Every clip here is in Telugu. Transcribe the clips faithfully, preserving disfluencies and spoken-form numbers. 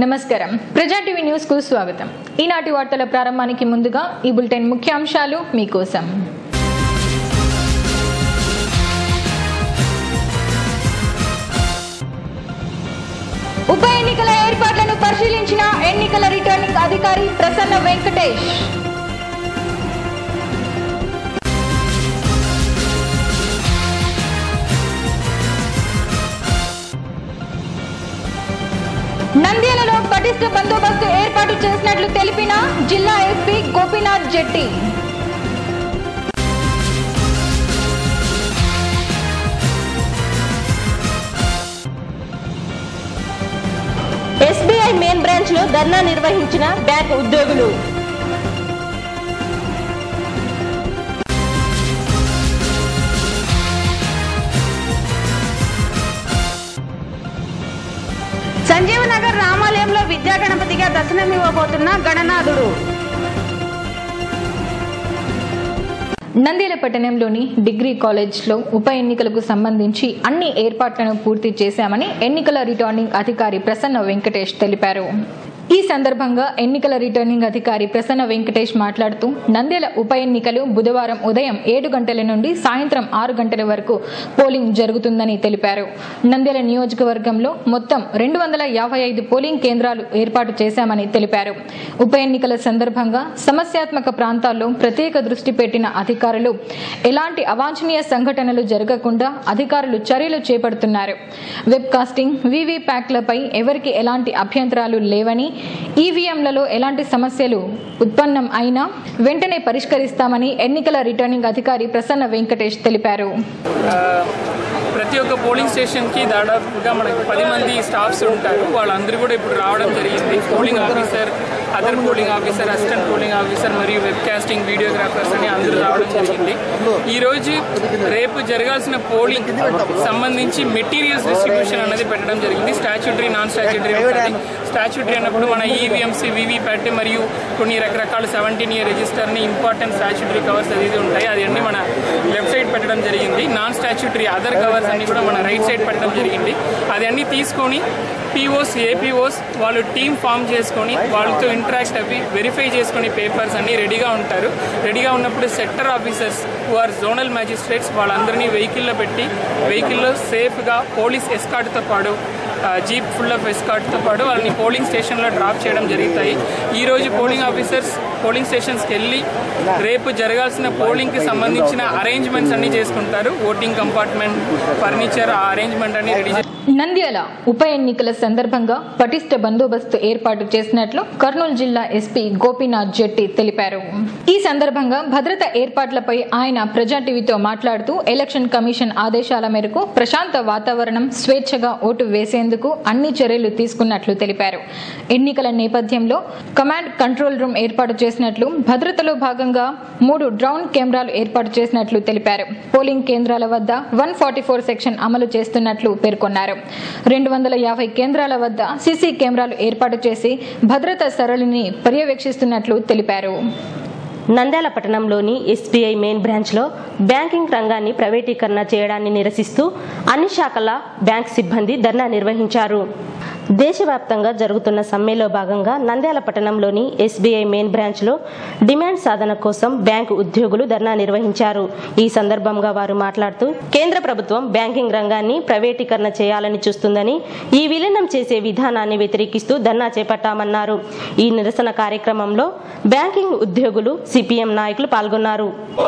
నమస్కారం ప్రజా టీవీ న్యూస్ కు స్వాగతం। ఈనాటి వార్తల ప్రారంభానికి ముందుగా ఈ బులెటిన్ ముఖ్యాంశాలు మీకోసం। ఉప ఎన్నికల ఏర్పాట్లను పరిశీలించిన ఎన్నికల రిటర్నింగ్ అధికారి ప్రసన్న వెంకటేష్। నంద్యాలలో పటిష్ట బందోబస్తు ఏర్పాటు చేసినట్లు తెలిపిన జిల్లా SP Gopinath Jetti. SBI main branch లో ధర్నా నిర్వహించిన బ్యాంక్ ఉద్యోగులు। సంజీవ్ నగర్ రామాలయంలో విద్యా గణపతిగా దర్శనమివ్వబోతున్న గణనాథుడు। నంద్యాల పట్టణంలోని డిగ్రీ కాలేజ్లో ఉప ఎన్నికలకు సంబంధించి అన్ని ఏర్పాట్లను పూర్తి చేశామని ఎన్నికల రిటర్నింగ్ అధికారి ప్రసన్న వెంకటేష్ తెలిపారు। ఈ సందర్భంగా ఎన్నికల రిటర్నింగ్ అధికారి ప్రసన్న వెంకటేష్ మాట్లాడుతూ నంద్యాల ఉప ఎన్నికలు బుధవారం ఉదయం ఏడు గంటల నుండి సాయంత్రం ఆరు గంటల వరకు పోలింగ్ జరుగుతుందని తెలిపారు। నంద్యాల నియోజకవర్గంలో మొత్తం రెండు వందల యాభై ఐదు పోలింగ్ కేంద్రాలు ఏర్పాటు చేశామని తెలిపారు। ఉప ఎన్నికల సందర్భంగా సమస్యాత్మక ప్రాంతాల్లో ప్రత్యేక దృష్టి పెట్టిన అధికారులు ఎలాంటి అవాంఛనీయ సంఘటనలు జరగకుండా అధికారులు చర్యలు చేపడుతున్నారు। వెబ్ కాస్టింగ్ వీవీ ప్యాక్లపై ఎవరికి ఎలాంటి అభ్యంతరాలు లేవని, ఈవీఎంలలో ఎలాంటి సమస్యలు ఉత్పన్నం అయినా వెంటనే పరిష్కరిస్తామని ఎన్నికల రిటర్నింగ్ అధికారి ప్రసన్న వెంకటేష్ తెలిపారు। ప్రతి ఒక్క పోలింగ్ స్టేషన్కి దాదాపుగా మనకు పది మంది స్టాఫ్స్ ఉంటారు। వాళ్ళందరూ కూడా ఇప్పుడు రావడం జరిగింది। Polling officer, other polling officer, assistant polling officer మరియు వెబ్ కాస్టింగ్ వీడియోగ్రాఫర్స్ అని అందరూ రావడం జరిగింది। ఈరోజు రేపు జరగాల్సిన పోలింగ్ సంబంధించి మెటీరియల్స్ డిస్ట్రిబ్యూషన్ అనేది పెట్టడం జరిగింది। స్టాచ్యూటరీ, నాన్ స్టాచ్యూటరీ ఉంటుంది। స్టాచ్యూటరీ అన్నప్పుడు మన ఈవీఎంసీ, వీవీప్యాట్ మరియు కొన్ని రకరకాల సెవెంటీన్ ఇయర్ రిజిస్టర్ని ఇంపార్టెంట్ స్టాచ్యూటరీ కవర్స్ అది ఉంటాయి, అది అన్ని మన లెఫ్ట్ సైడ్ పెట్టడం జరిగింది। నాన్ స్టాచ్యూటరీ అదర్ కవర్స్ అన్ని కూడా మన రైట్ సైడ్ పెట్టడం జరిగింది। అది అన్ని తీసుకొని పీఓస్, ఏపీఓస్ వాళ్ళు టీమ్ ఫామ్ చేసుకొని వాళ్ళతో ఇంటరాక్ట్ అవి వెరిఫై చేసుకొని పేపర్స్ అన్ని రెడీగా ఉంటారు। రెడీగా ఉన్నప్పుడు sector officers who are zonal magistrates వాళ్ళందరినీ వెహికల్లో పెట్టి వెహికల్లో సేఫ్గా పోలీస్ ఎస్కార్ట్తో పాటు జీప్ ఫుల్ ఆఫ్ ఎస్కార్ట్తో పాటు వాళ్ళని పోలింగ్ స్టేషన్లో డ్రాప్ చేయడం జరుగుతాయి। ఈరోజు పోలింగ్ ఆఫీసర్స్ పోలింగ్ స్టేషన్స్కి వెళ్ళి రేపు జరగాల్సిన పోలింగ్కి సంబంధించిన అరేంజ్మెంట్స్ అన్ని చేసుకుంటారు। ఓటింగ్ కంపార్ట్మెంట్, ఫర్నిచర్, ఆ అరేంజ్మెంట్ అన్ని రెడీ చేస్తారు। నంద్యాల ఉప ఎన్నికల సందర్భంగా పటిష్ట బందోబస్తు ఏర్పాటు చేసినట్లు కర్నూలు జిల్లా ఎస్పీ గోపీనాథ్ జెట్టి తెలిపారు। ఈ సందర్భంగా భద్రత ఏర్పాట్లపై ఆయన ప్రజా టీవీతో మాట్లాడుతూ ఎలక్షన్ కమిషన్ ఆదేశాల మేరకు ప్రశాంత వాతావరణం, స్వేచ్ఛగా ఓటు వేసేందుకు అన్ని చర్యలు తీసుకున్నట్లు తెలిపారు। ఎన్నికల నేపథ్యంలో కమాండ్ కంట్రోల్ రూమ్ ఏర్పాటు చేసినట్లు, భద్రతలో భాగంగా మూడు డ్రోన్ కెమెరాలు ఏర్పాటు చేసినట్లు తెలిపారు। పోలింగ్ కేంద్రాల వద్ద వన్ ఫార్టీ ఫోర్ సెక్షన్ అమలు చేస్తున్నట్లు పేర్కొన్నారు। రెండు వందల యాభై కేంద్రాల వద్ద సీసీ కెమెరాలు ఏర్పాటు చేసి భద్రతా సరళిని పర్యవేక్షిస్తున్నట్లు తెలిపారు। నంద్యాల పట్టణంలోని ఎస్బీఐ మెయిన్ బ్రాంచ్ లో బ్యాంకింగ్ రంగాన్ని ప్రైవేటీకరణ చేయడాన్ని నిరసిస్తూ అన్ని శాఖల బ్యాంక్ సిబ్బంది ధర్నా నిర్వహించారు। దేశవ్యాప్తంగా జరుగుతున్న సమ్మెలో భాగంగా నంద్యాల పట్టణంలోని ఎస్బీఐ మెయిన్ బ్రాంచ్ లో డిమాండ్ సాధన కోసం బ్యాంకు ఉద్యోగులు ధర్నా నిర్వహించారు। ఈ సందర్భంగా వారు మాట్లాడుతూ కేంద్ర ప్రభుత్వం బ్యాంకింగ్ రంగాన్ని ప్రైవేటీకరణ చేయాలని చూస్తుందని, ఈ విలీనం చేసే విధానాన్ని వ్యతిరేకిస్తూ ధర్నా చేపట్టామన్నారు। ఈ నిరసన కార్యక్రమంలో బ్యాంకింగ్ ఉద్యోగులు, సిపిఎం నాయకులు పాల్గొన్నారు।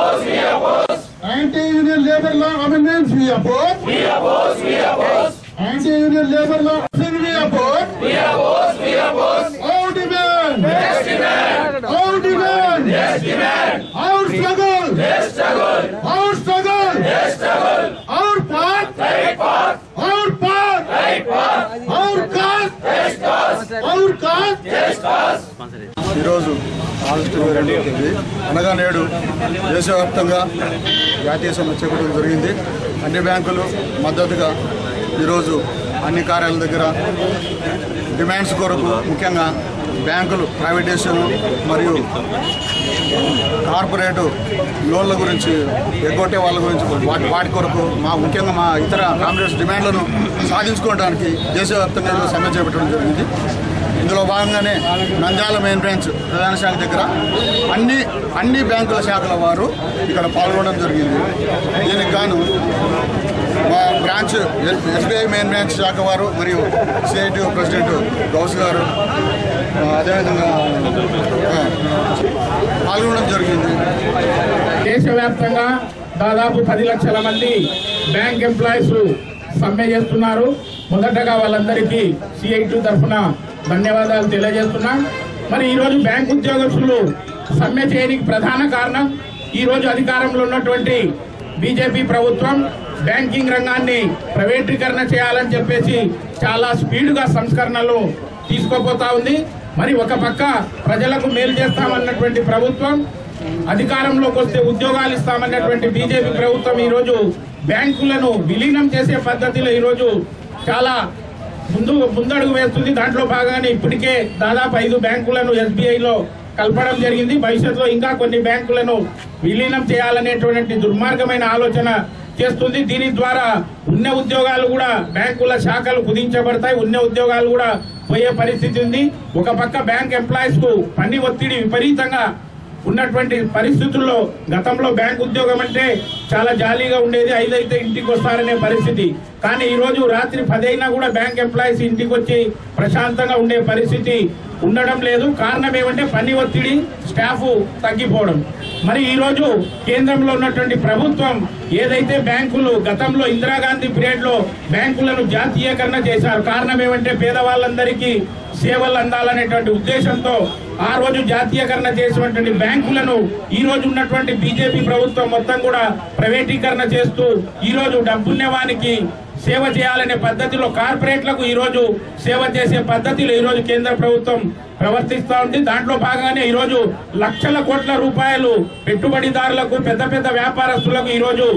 Anti-union labor law amendments we oppose. We oppose. We oppose. Anti-union labor law we oppose. We oppose. We oppose. Our demand. Yes demand. Our demand. Yes demand. Our struggle. Yes struggle. Our struggle. Yes struggle. Our path. Right path. Our path. Right path. Our cause. Yes cause. Our cause. Yes cause. ఈరోజు ఆగస్టు ఇరవై రెండవ తేదీ అనగా నేడు దేశవ్యాప్తంగా జాతీయ సమ్మె చేపట్టడం జరిగింది। అన్ని బ్యాంకులు మద్దతుగా ఈరోజు అన్ని కార్యాలయాల దగ్గర డిమాండ్స్ కొరకు, ముఖ్యంగా బ్యాంకులు ప్రైవేటైజేషన్ మరియు కార్పొరేటు లోన్ల గురించి ఎగ్గొట్టే వాళ్ళ గురించి వాటి వాటి కొరకు మా ముఖ్యంగా మా ఇతర కాంగ్రెస్ డిమాండ్లను సాధించుకోవడానికి దేశవ్యాప్తంగా సమ్మె చేపట్టడం జరిగింది। ఇందులో భాగంగానే నంద్యాల మెయిన్ బ్రాంచ్ ప్రధాన శాఖ దగ్గర అన్ని అన్ని బ్యాంకుల శాఖల వారు ఇక్కడ పాల్గొనడం జరిగింది. దీనికి గాను మా బ్రాంచ్ ఎస్బీఐ మెయిన్ బ్రాంచ్ శాఖ వారు మరియు సిఐటి ప్రెసిడెంట్ గౌస్ గారు అదేవిధంగా పాల్గొనడం జరిగింది. దేశవ్యాప్తంగా దాదాపు పది లక్షల మంది బ్యాంక్ ఎంప్లాయీస్ సమ్మె చేస్తున్నారు. మొదటగా వాళ్ళందరికీ సిఐటి తరఫున ధన్యవాదాలు తెలియజేస్తున్నాం. మరి ఈరోజు బ్యాంక్ ఉద్యోగస్తులు సమ్మె చేయడానికి ప్రధాన కారణం ఈరోజు అధికారంలో ఉన్నటువంటి బీజేపీ ప్రభుత్వం బ్యాంకింగ్ రంగాన్ని ప్రైవేటీకరణ చేయాలని చెప్పేసి చాలా స్పీడ్గా సంస్కరణలు తీసుకోపోతా ఉంది. మరి ఒక పక్క ప్రజలకు మేలు చేస్తామన్నటువంటి ప్రభుత్వం, అధికారంలోకి వస్తే ఉద్యోగాలు ఇస్తామన్నటువంటి బీజేపీ ప్రభుత్వం ఈరోజు బ్యాంకులను విలీనం చేసే పద్ధతిలో ఈరోజు చాలా ముందు ముందడుగు వేస్తుంది. దాంట్లో భాగంగానే ఇప్పటికే దాదాపు ఐదు బ్యాంకులను ఎస్బీఐలో కలపడం జరిగింది. భవిష్యత్తులో ఇంకా కొన్ని బ్యాంకులను విలీనం చేయాలనేటువంటి దుర్మార్గమైన ఆలోచన చేస్తుంది. దీని ద్వారా ఉన్న ఉద్యోగాలు కూడా బ్యాంకుల శాఖలు కుదించబడతాయి, ఉన్న ఉద్యోగాలు కూడా పోయే పరిస్థితి ఉంది. ఒక పక్క బ్యాంక్ ఎంప్లాయీస్ కు పని ఒత్తిడి విపరీతంగా ఉన్నటువంటి పరిస్థితుల్లో గతంలో బ్యాంక్ ఉద్యోగం అంటే చాలా జాలీగా ఉండేది, ఐదైతే ఇంటికి వస్తారనే పరిస్థితి. కానీ ఈ రోజు రాత్రి పదైనా కూడా బ్యాంక్ ఎంప్లాయీస్ ఇంటికి వచ్చి ప్రశాంతంగా ఉండే పరిస్థితి ఉండడం లేదు. కారణం ఏమంటే పని ఒత్తిడి, స్టాఫ్ తగ్గిపోవడం. మరి ఈ రోజు కేంద్రంలో ఉన్నటువంటి ప్రభుత్వం ఏదైతే బ్యాంకులు గతంలో ఇందిరాగాంధీ పీరియడ్ లో బ్యాంకులను జాతీయకరణ చేశారు, కారణం ఏమంటే పేదవాళ్ళందరికీ సేవలు అందాలనేటువంటి ఉద్దేశంతో ఆ రోజు జాతీయకరణ చేసినటువంటి బ్యాంకులను ఈ రోజు ఉన్నటువంటి బీజేపీ ప్రభుత్వం మొత్తం కూడా ప్రైవేటీకరణ చేస్తూ ఈ రోజు డబ్బున్నవానికి సేవ చేయాలనే పద్ధతిలో కార్పొరేట్లకు ఈ రోజు సేవ చేసే పద్ధతిలో ఈ రోజు కేంద్ర ప్రభుత్వం ప్రవర్తిస్తూ ఉంది. దాంట్లో భాగంగానే ఈ రోజు లక్షల కోట్ల రూపాయలు పెట్టుబడిదారులకు, పెద్ద పెద్ద వ్యాపారస్తులకు ఈ రోజు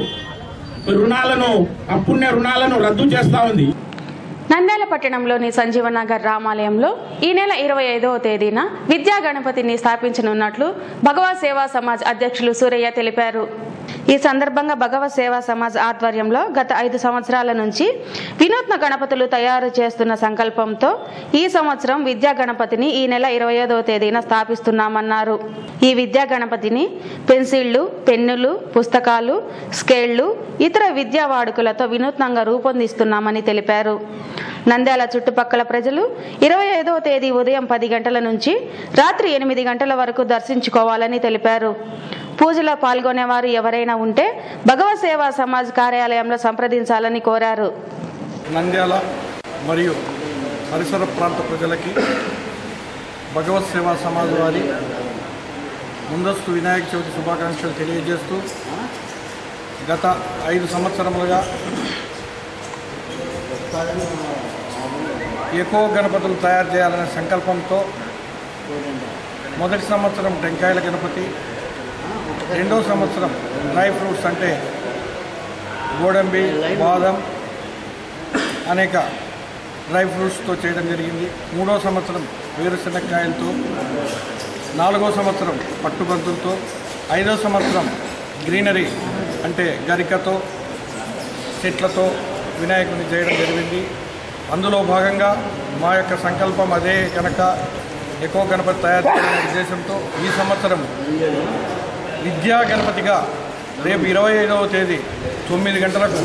రుణాలను, అప్పున్న రుణాలను రద్దు చేస్తా ఉంది. నంద్యాల పట్టణంలోని సంజీవనగర్ రామాలయంలో ఈ నెల ఇరవై ఐదవ తేదీన విద్యా గణపతిని స్థాపించనున్నట్లు భగవత్ సేవా సమాజ్ అధ్యక్షులు సూరయ్య తెలిపారు. ఈ సందర్భంగా భగవత్ సేవా సమాజ్ ఆధ్వర్యంలో గత ఐదు సంవత్సరాల నుంచి వినూత్న గణపతులు తయారు చేస్తున్న సంకల్పంతో ఈ సంవత్సరం విద్యా గణపతిని ఈ నెల ఇరవై ఐదవ తేదీన స్థాపిస్తున్నామన్నారు. ఈ విద్యా గణపతిని పెన్సిళ్లు, పెన్నులు, పుస్తకాలు, స్కేళ్లు, ఇతర విద్యా వాడుకలతో వినూత్నంగా రూపొందిస్తున్నామని తెలిపారు. నంద్యాల చుట్టుపక్కల ప్రజలు ఇరవై ఐదవ తేదీ ఉదయం పది గంటల నుంచి రాత్రి ఎనిమిది గంటల వరకు దర్శించుకోవాలని తెలిపారు. పూజలో పాల్గొనేవారు ఎవరైనా ఉంటే భగవత్ సేవా సమాజ్ కార్యాలయంలో సంప్రదించాలని కోరారు. నంద్యాల మరియు పరిసర ప్రాంత ప్రజలకి భగవత్ సేవా సమాజ్ వారి ముందస్తు వినాయక చవితి శుభాకాంక్షలు తెలియజేస్తూ గత ఐదు సంవత్సరములుగా ఎక్కువ గణపతులు తయారు చేయాలనే సంకల్పంతో మొదటి సంవత్సరం టెంకాయల గణపతి, రెండో సంవత్సరం డ్రై ఫ్రూట్స్ అంటే గోడంబి, బాదం, అనేక డ్రై ఫ్రూట్స్తో చేయడం జరిగింది. మూడో సంవత్సరం వేరుశనక్కాయలతో, నాలుగో సంవత్సరం పట్టుబంతులతో, ఐదో సంవత్సరం గ్రీనరీ అంటే గరికతో, చెట్లతో వినాయకుని చేయడం జరిగింది. అందులో భాగంగా మా యొక్క సంకల్పం అదే కనుక ఎక్కువ గణపతి తయారు చేయాలనే ఉద్దేశంతో ఈ సంవత్సరం విద్యా గణపతిగా రేపు ఇరవై ఐదవ తేదీ తొమ్మిది గంటలకు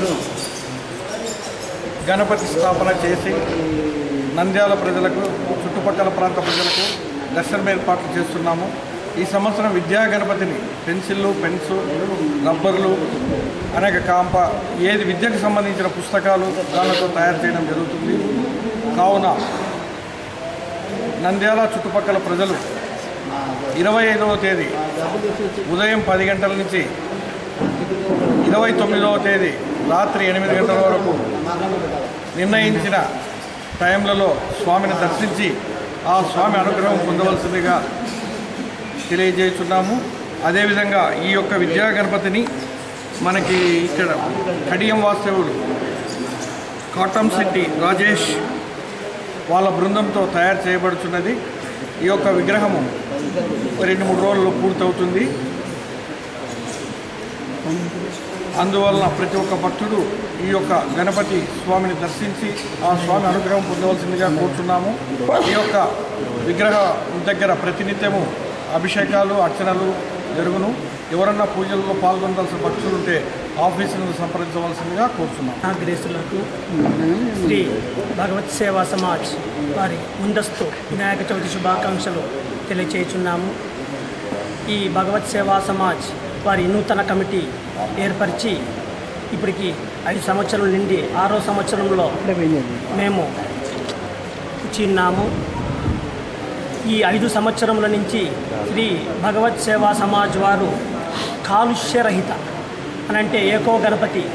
గణపతి స్థాపన చేసి నంద్యాల ప్రజలకు, చుట్టుపక్కల ప్రాంత ప్రజలకు దర్శనం ఏర్పాట్లు చేస్తున్నాము. ఈ సంవత్సరం విద్యా గణపతిని పెన్సిళ్ళు, పెన్స్, రబ్బర్లు, అనేక కాంప ఏది విద్యకు సంబంధించిన పుస్తకాలు దానితో తయారు చేయడం జరుగుతుంది. కావున నంద్యాల చుట్టుపక్కల ప్రజలు ఇరవై ఐదవ తేదీ ఉదయం పది గంటల నుంచి ఇరవై తొమ్మిదవ తేదీ రాత్రి ఎనిమిది గంటల వరకు నిర్ణయించిన టైంలలో స్వామిని దర్శించి ఆ స్వామి అనుగ్రహం పొందవలసిందిగా తెలియజేస్తున్నాము. అదేవిధంగా ఈ యొక్క విద్యా గణపతిని మనకి ఇక్కడ కడియం వాస్తవుడు కాటం శెట్టి రాజేష్ వాళ్ళ బృందంతో తయారు చేయబడుతున్నది. ఈ యొక్క విగ్రహము రెండు మూడు రోజుల్లో పూర్తవుతుంది. అందువలన ప్రతి ఒక్క భక్తుడు ఈ యొక్క గణపతి స్వామిని దర్శించి ఆ స్వామి అనుగ్రహం పొందవలసిందిగా కోరుతున్నాము. ఈ యొక్క విగ్రహ దగ్గర ప్రతినిత్యము అభిషేకాలు అర్చనలు జరుగును. ఎవరన్నా పూజల్లో పాల్గొనాల్సిన భక్తులు ఉంటే ఆఫీసులను సంప్రదించవలసిందిగా కోరుతున్నాం. గ్రేసులకు శ్రీ భగవత్ సేవా సమాజ్ వారి ముందస్తు వినాయక చవితి శుభాకాంక్షలు తెలియచేయుచున్నాము. ఈ భగవత్ సేవా సమాజ్ వారి నూతన కమిటీ ఏర్పరిచి ఇప్పటికి ఐదు సంవత్సరాల నుండి ఆరో సంవత్సరంలో మేము చిన్నాము. ఈ ఐదు సంవత్సరముల నుంచి శ్రీ భగవత్ సేవా సమాజ్ వారు కాలుష్యరహిత అని అంటే ఏకో గణపతి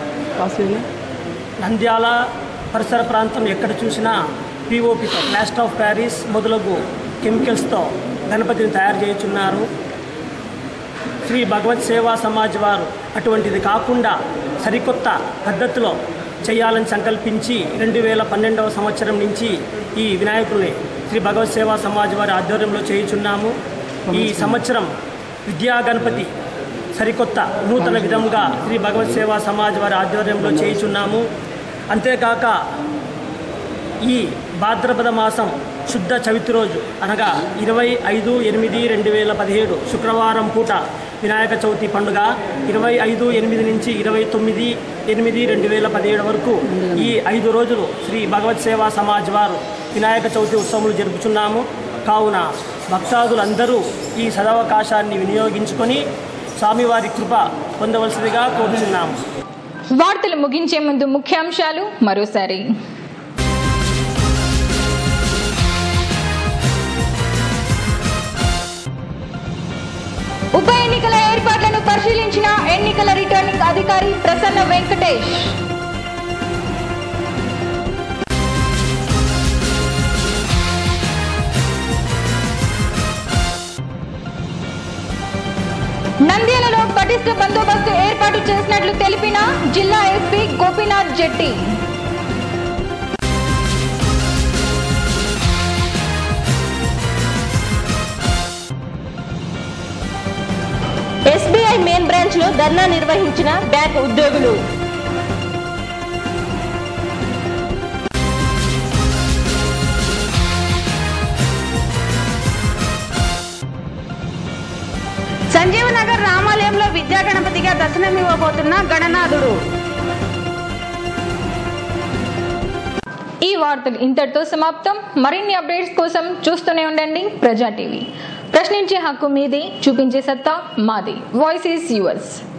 నంద్యాల పరిసర ప్రాంతం ఎక్కడ చూసినా పిఓపితో ప్లాస్టర్ ఆఫ్ ప్యారిస్ మొదలగు కెమికల్స్తో గణపతిని తయారు చేయుచున్నారు. శ్రీ భగవత్ సేవా సమాజ్ వారు అటువంటిది కాకుండా సరికొత్త పద్ధతిలో చేయాలని సంకల్పించి రెండు వేల పన్నెండవ సంవత్సరం నుంచి ఈ వినాయకుల్ని శ్రీ భగవత్ సేవా సమాజ్ వారి ఆధ్వర్యంలో చేయుచున్నాము. ఈ సంవత్సరం విద్యా గణపతి సరికొత్త నూతన విధంగా శ్రీ భగవత్ సేవా సమాజ్ వారి ఆధ్వర్యంలో చేయుచున్నాము. అంతేకాక ఈ భాద్రపద మాసం శుద్ధ చవితి రోజు అనగా ఇరవై ఐదు ఎనిమిది రెండు వేల పదిహేడు శుక్రవారం పూట వినాయక చవితి పండుగ ఇరవై ఐదు ఎనిమిది నుంచి ఇరవై తొమ్మిది ఎనిమిది రెండు వేల పదిహేడు వరకు ఈ ఐదు రోజులు శ్రీ భగవత్ సేవా సమాజ్ వారు వినాయక చవితి ఉత్సవాలు జరుపుచున్నాము. కావున భక్తాదులందరూ ఈ సదవకాశాన్ని వినియోగించుకొని స్వామివారి కృప పొందవలసిందిగా కోరుచున్నాము. వార్తలు ముగించే ముందు ముఖ్యాంశాలు మరోసారి. ఉప ఎన్నికల ఏర్పాట్లను పరిశీలించిన ఎన్నికల రిటర్నింగ్ అధికారి ప్రసన్న వెంకటేష్. నంద్యాలలో పటిష్ట బందోబస్తు ఏర్పాటు చేసినట్లు తెలిపిన జిల్లా SP Gopinath Jetti. SBI main branch లో ధర్నా నిర్వహించిన బ్యాంక్ ఉద్యోగులు. సంజీవనగర్ రామాలయంలో విద్యా గణపతిగా దర్శనమివ్వబోతున్న గణనాథుడు. ఈ వార్తలు ఇంతటితో సమాప్తం. మరిన్ని అప్డేట్స్ కోసం చూస్తూనే ఉండండి ప్రజా టీవీ. ప్రశ్నించే హక్కు మీది, చూపించే సత్తా మాది. Voice is yours.